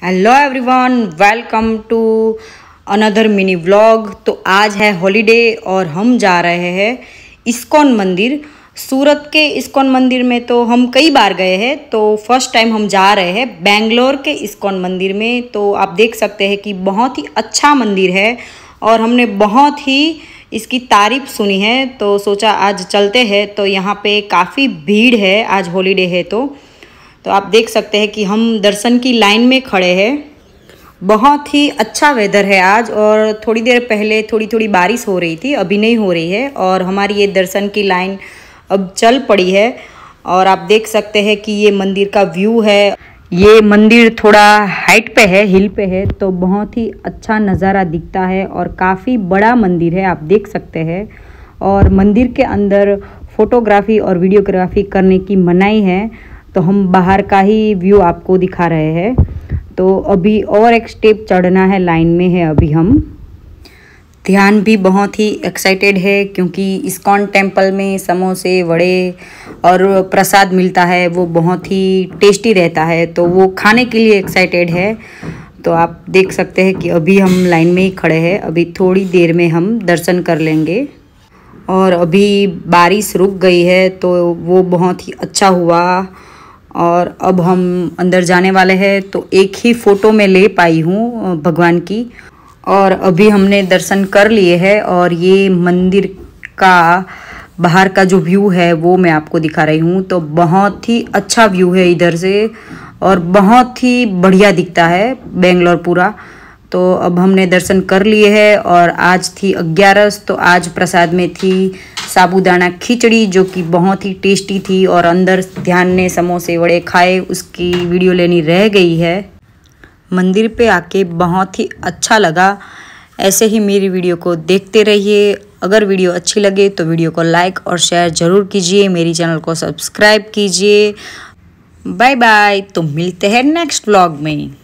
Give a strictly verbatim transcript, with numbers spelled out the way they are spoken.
Hello everyone, welcome to another mini vlog. तो आज है हॉलीडे और हम जा रहे हैं इस्कॉन मंदिर। सूरत के इस्कॉन मंदिर में तो हम कई बार गए हैं, तो फर्स्ट टाइम हम जा रहे हैं बेंगलोर के इस्कॉन मंदिर में। तो आप देख सकते हैं कि बहुत ही अच्छा मंदिर है और हमने बहुत ही इसकी तारीफ सुनी है, तो सोचा आज चलते हैं। तो यहाँ पे काफ़ी भीड़ है, आज हॉलीडे है तो तो आप देख सकते हैं कि हम दर्शन की लाइन में खड़े हैं। बहुत ही अच्छा वेदर है आज, और थोड़ी देर पहले थोड़ी थोड़ी बारिश हो रही थी, अभी नहीं हो रही है। और हमारी ये दर्शन की लाइन अब चल पड़ी है और आप देख सकते हैं कि ये मंदिर का व्यू है। ये मंदिर थोड़ा हाइट पे है, हिल पे है, तो बहुत ही अच्छा नज़ारा दिखता है और काफ़ी बड़ा मंदिर है, आप देख सकते हैं। और मंदिर के अंदर फोटोग्राफी और वीडियोग्राफी करने की मनाही है, तो हम बाहर का ही व्यू आपको दिखा रहे हैं। तो अभी और एक स्टेप चढ़ना है, लाइन में है अभी हम। ध्यान भी बहुत ही एक्साइटेड है क्योंकि इस्कॉन टेम्पल में समोसे, वड़े और प्रसाद मिलता है, वो बहुत ही टेस्टी रहता है, तो वो खाने के लिए एक्साइटेड है। तो आप देख सकते हैं कि अभी हम लाइन में ही खड़े हैं, अभी थोड़ी देर में हम दर्शन कर लेंगे। और अभी बारिश रुक गई है, तो वो बहुत ही अच्छा हुआ। और अब हम अंदर जाने वाले हैं, तो एक ही फ़ोटो में ले पाई हूँ भगवान की। और अभी हमने दर्शन कर लिए हैं और ये मंदिर का बाहर का जो व्यू है वो मैं आपको दिखा रही हूँ। तो बहुत ही अच्छा व्यू है इधर से और बहुत ही बढ़िया दिखता है बेंगलोर पूरा। तो अब हमने दर्शन कर लिए हैं और आज थी ग्यारस, तो आज प्रसाद में थी साबूदाना खिचड़ी, जो कि बहुत ही टेस्टी थी। और अंदर ध्यान ने समोसे वड़े खाए, उसकी वीडियो लेनी रह गई है। मंदिर पे आके बहुत ही अच्छा लगा। ऐसे ही मेरी वीडियो को देखते रहिए। अगर वीडियो अच्छी लगे तो वीडियो को लाइक और शेयर ज़रूर कीजिए, मेरी चैनल को सब्सक्राइब कीजिए। बाय बाय, तो मिलते हैं नेक्स्ट व्लॉग में।